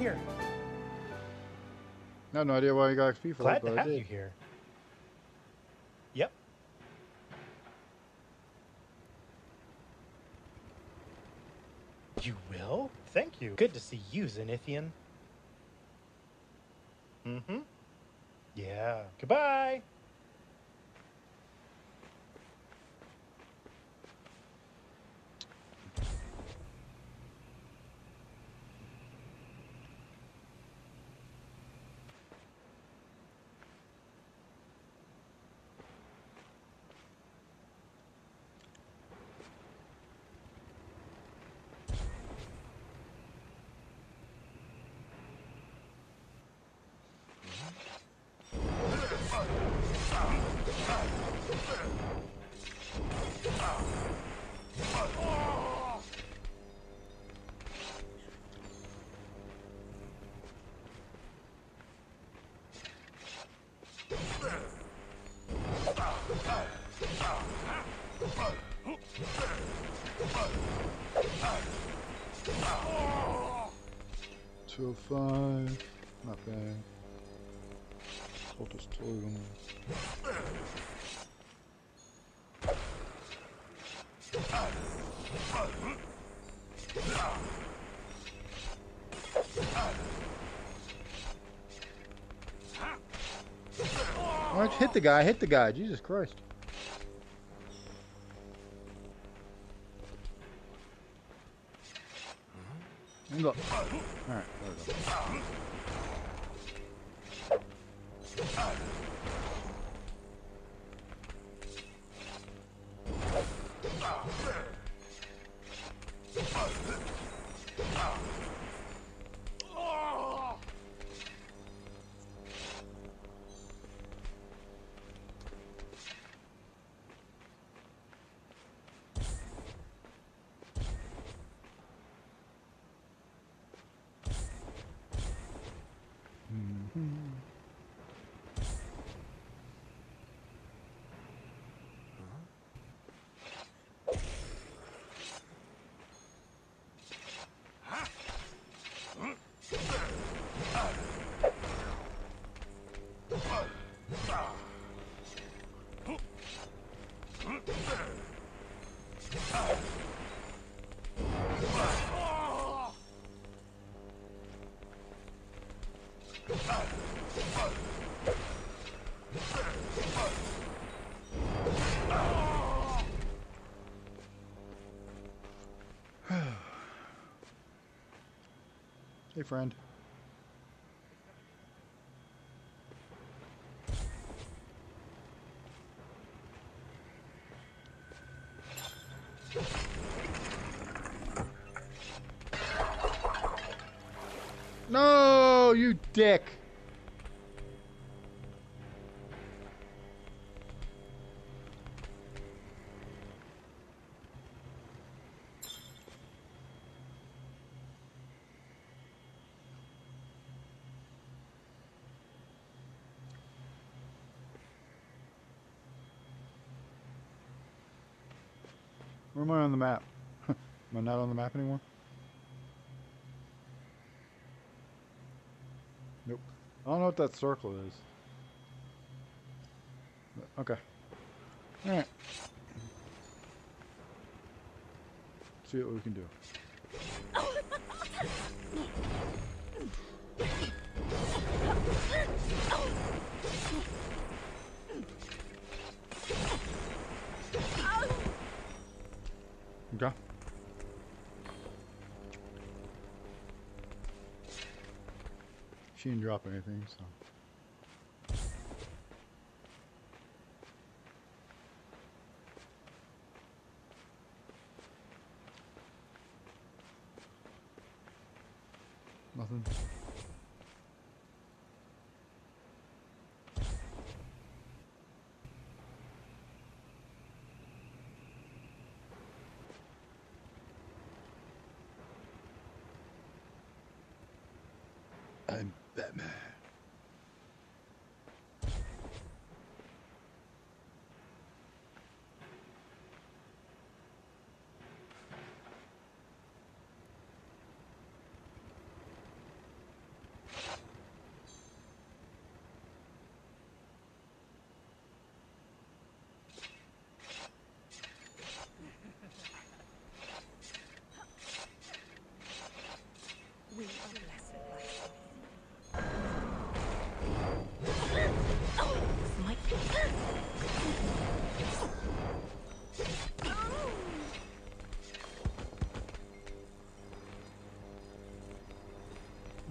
here. I have no idea why you got XP for Glad that, but to I have did. you here. Yep. You will? Thank you. Good to see you, Zenithian. Mm-hmm. Yeah. Goodbye. $205, not bad. Cultist totem. Why'd you hit the guy? Hit the guy. Jesus Christ. And look. Alright, there we go. Hey, friend. No, you dick. Where am I on the map? Am I not on the map anymore? Nope. I don't know what that circle is. Okay. Alright. See what we can do. Okay. She didn't drop anything, so. Nothing. I'm Batman.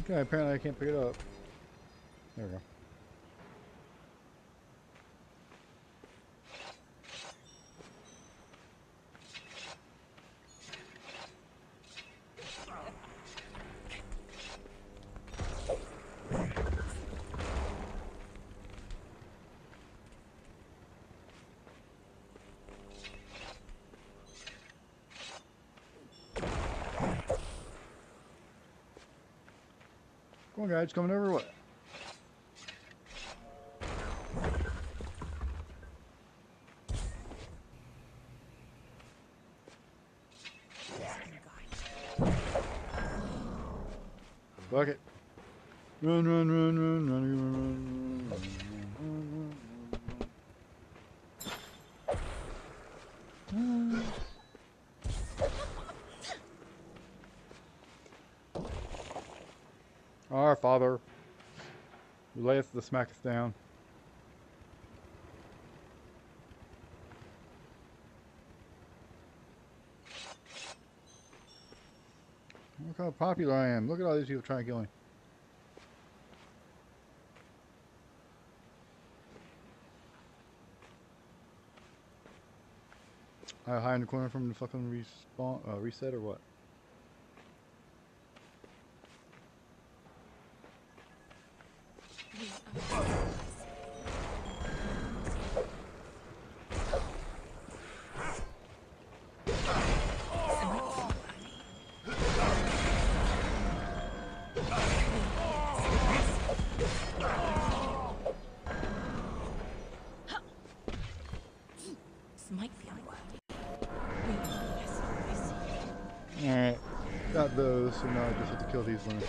Okay, apparently I can't pick it up. There we go. Come on, guys, coming over what? Fuck it. Run, run, run, run, run, run, run, run, run. Our Father, who layeth the smacketh down. Look how popular I am. Look at all these people trying to kill me. I hide in the corner from the fucking respawn, reset or what? Alright, got those, so now I just have to kill these ones.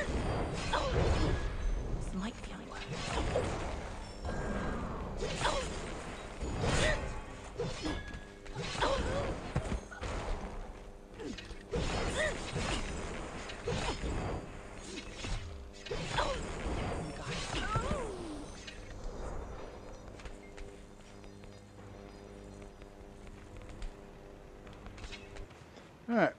Alright.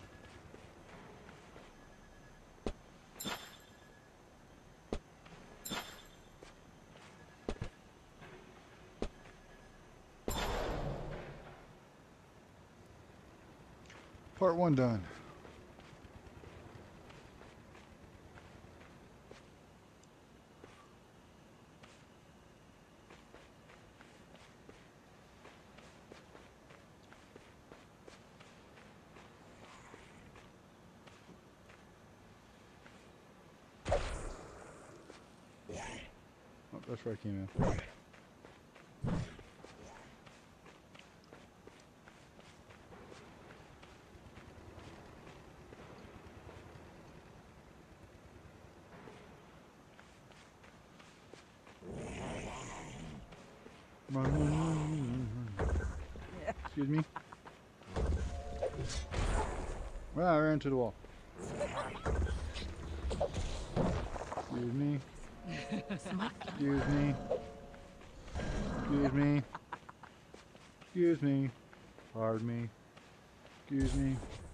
Part 1 done. Oh, that's where I came in. Run, run, run, run, run. Excuse me. Well, I ran into the wall. Excuse me. Excuse me. Excuse me. Excuse me. Pardon me. Excuse me.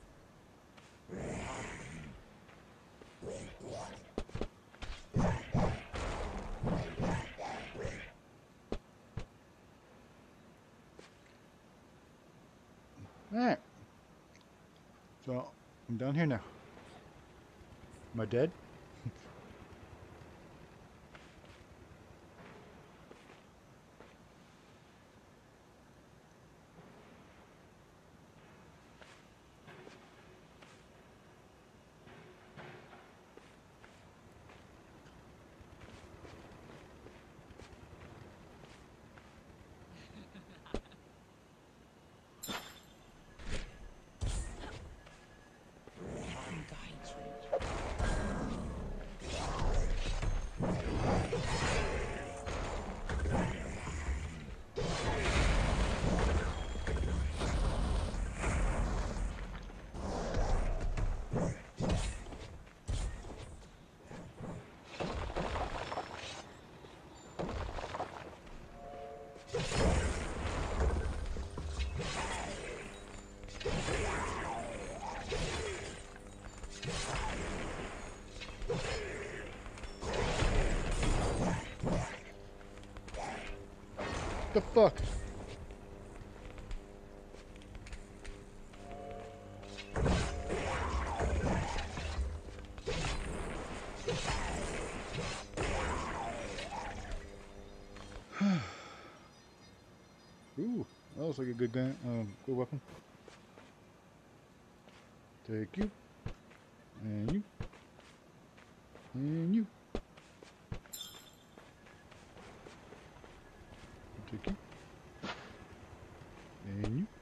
Alright. So, I'm down here now. Am I dead? The fuck? Ooh, that looks like a good gun, good weapon. Take you. And you. And you. Take you. And you.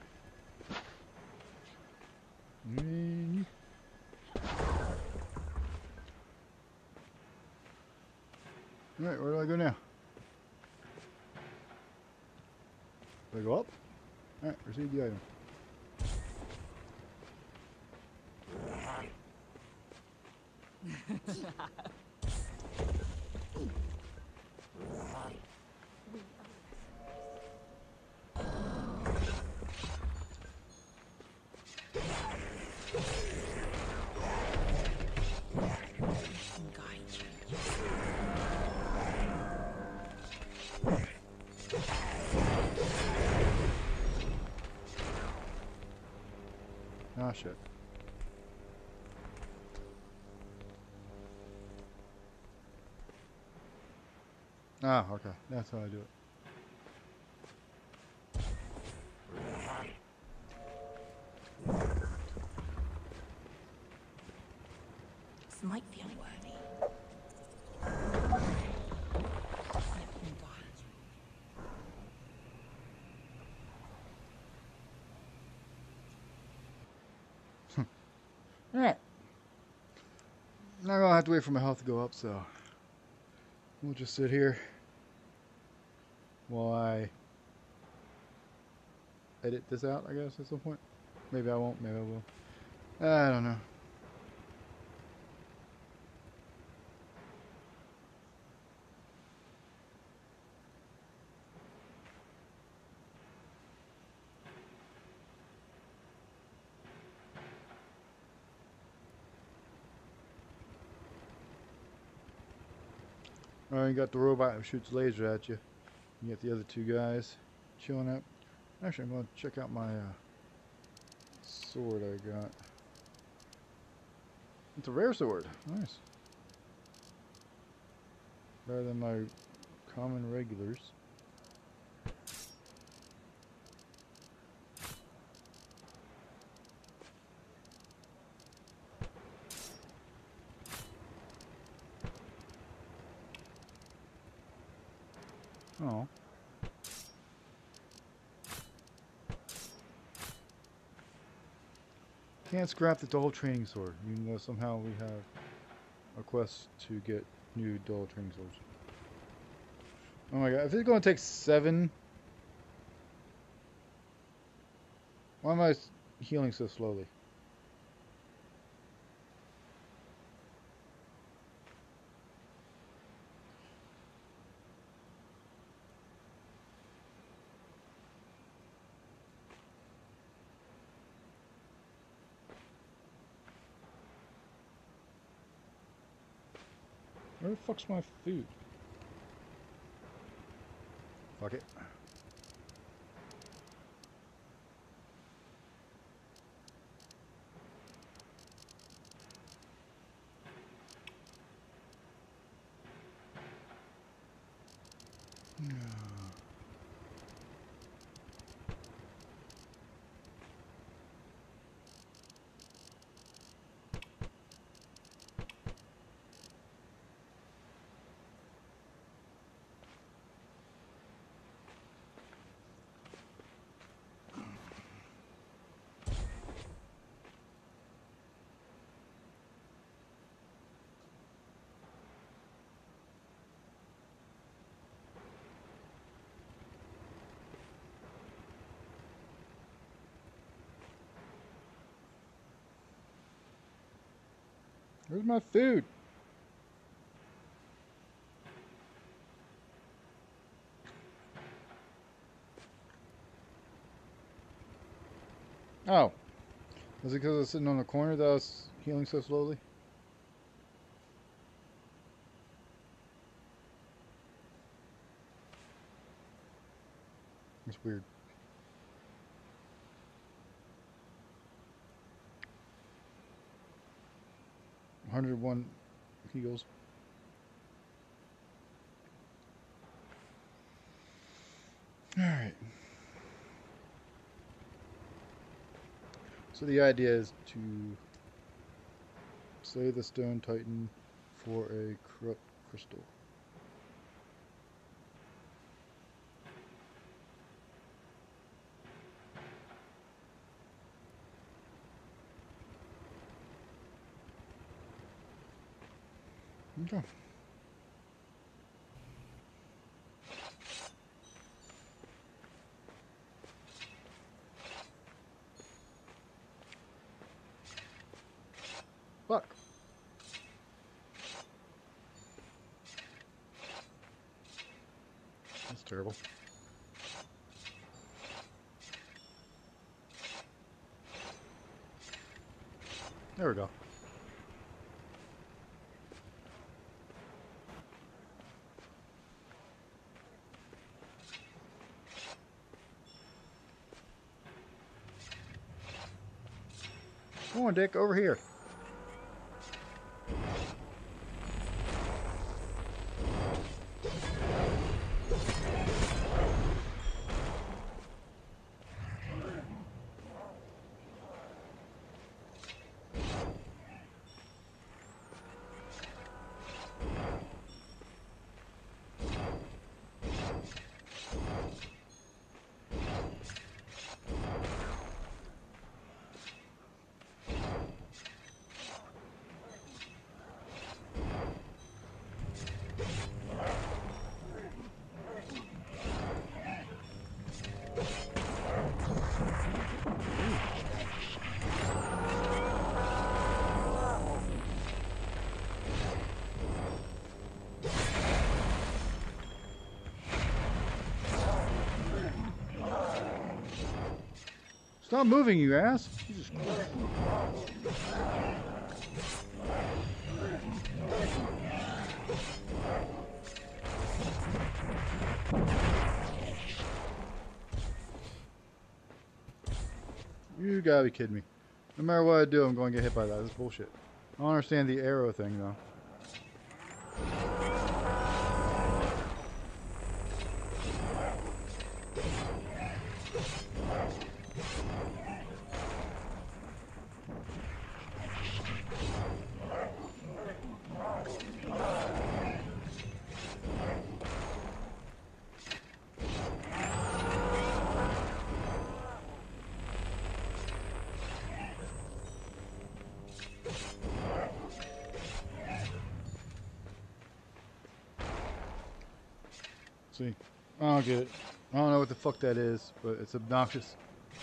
And you. Alright, where do I go now? Do I go up? Alright, receive the item. Ah, shit. Ah, okay. That's how I do it. This might feel worthy. Alright. Now I'm gonna have to wait for my health to go up, so we'll just sit here while I edit this out, I guess, at some point. Maybe I won't, maybe I will. I don't know. Alright, you got the robot who shoots laser at you. You got the other two guys chilling up. Actually, I'm going to check out my sword I got. It's a rare sword. Nice. Better than my common regulars. Oh. Can't scrap the dull training sword, even though somehow we have a quest to get new dull training swords. Oh my god, if it's going to take 7... Why am I healing so slowly? Where the fuck's my food? Fuck it. Where's my food? Oh. Was it because I was sitting on the corner that I was healing so slowly? It's weird. $101 Eagles. Alright. So the idea is to slay the Stone Titan for a corrupt crystal. Okay. Fuck. That's terrible. There we go. Come on, Dick, over here. Stop moving, you ass. Jesus Christ. You gotta be kidding me. No matter what I do, I'm going to get hit by that. This is bullshit. I don't understand the arrow thing, though. See, I don't get it. I don't know what the fuck that is, but it's obnoxious.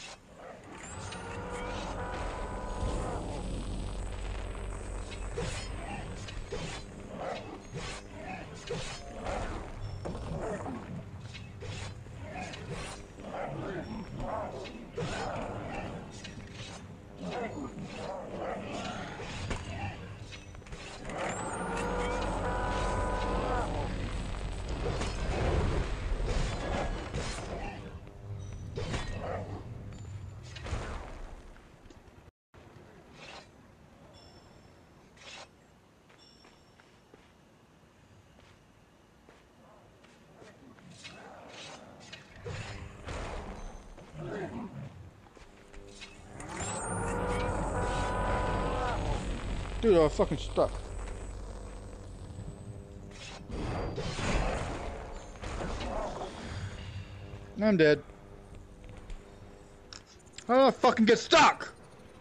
Dude, I'm fucking stuck. I'm dead. How do I fucking get stuck?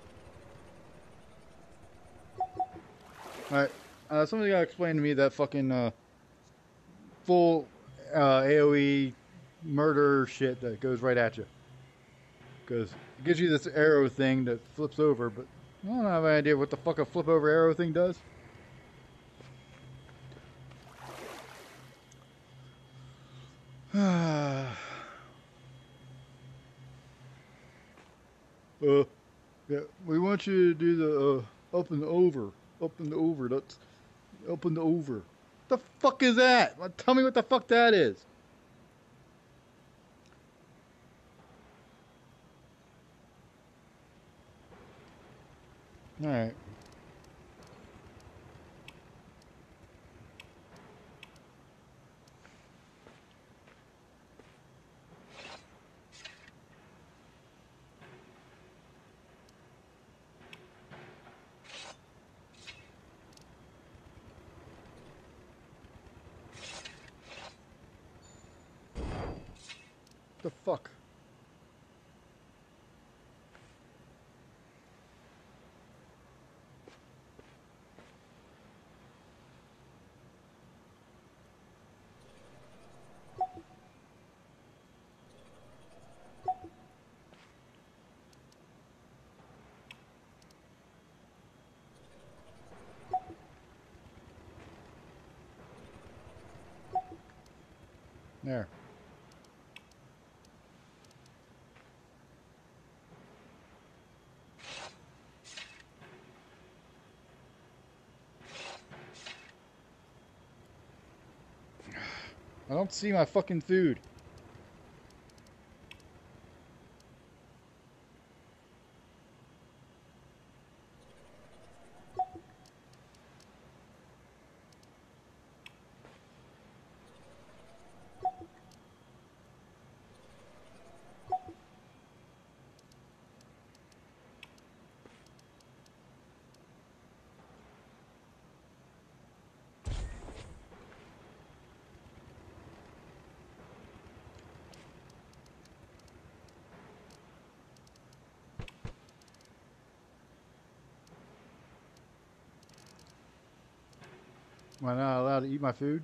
Alright, somebody gotta explain to me that fucking full AoE murder shit that goes right at you. Because it gives you this arrow thing that flips over, but I don't have any idea what the fuck a flip over arrow thing does. Yeah, we want you to do the up and over. That's up and over. What the fuck is that? Tell me what the fuck that is. Alright. The fuck? There. I don't see my fucking food. Am I not allowed to eat my food?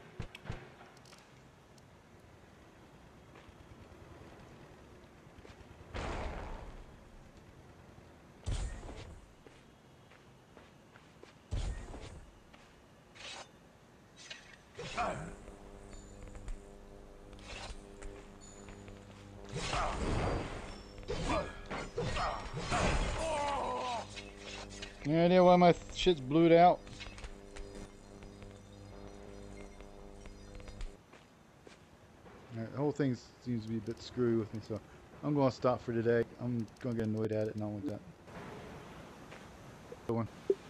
Any idea why my shit's blued out? Alright, the whole thing seems to be a bit screwy with me, so I'm going to stop for today. I'm going to get annoyed at it, and I don't want that. Good one.